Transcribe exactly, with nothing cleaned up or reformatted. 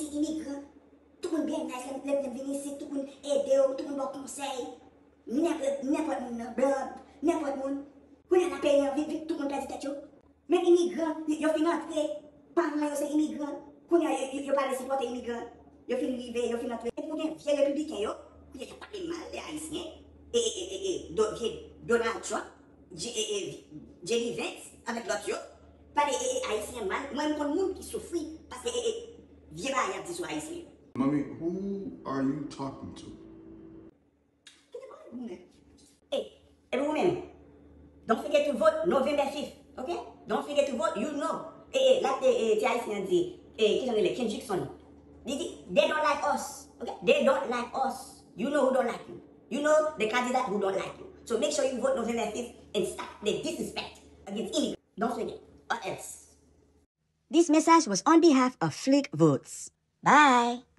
c'est immigrant. Tout le monde bien nice, les gens viennent ici, tout le monde aide, tout le monde bon conseil. N'importe monde, blanc, n'importe monde. Quand on a payé, tout le monde perd tête. Mais immigrant, ils finissent entrer, parents c'est immigrant. Quand ils parlent de supporter immigrant, ils finissent arriver, ils finissent entrer. Et pour les vieux républicains, ils ont parlé mal, les Haïtiens. Et, et, et, et, Donald Trump, Jerry Vance, avec l'autre, parler Haïtien mal. Moi, je connais monde qui souffre parce que vieux bail dit sur Haïtien. Mommy, who are you talking to? Hey, et vous-même, don't forget to vote November fifth, okay? Don't forget to vote, you know. Eh, eh, là, eh, Haïtien dit, eh, qui sont les Ken Jackson. They don't like us, okay? They don't like us. You know who don't like you. You know the candidate who don't like you. So make sure you vote November fifth and stop the disrespect against immigrants. Don't forget, or else. This message was on behalf of Flick Votes. Bye.